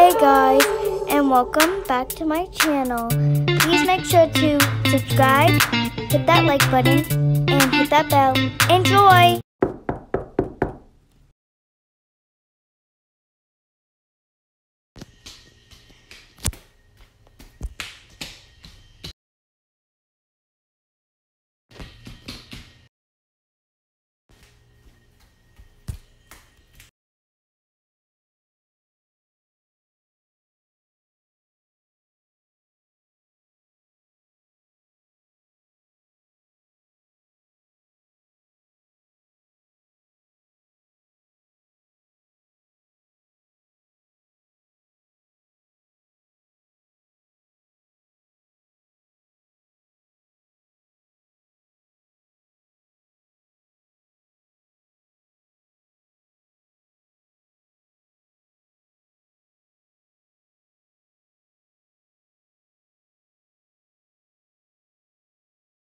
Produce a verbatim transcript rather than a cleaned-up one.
Hey guys, and welcome back to my channel. Please make sure to subscribe, hit that like button, and hit that bell. Enjoy!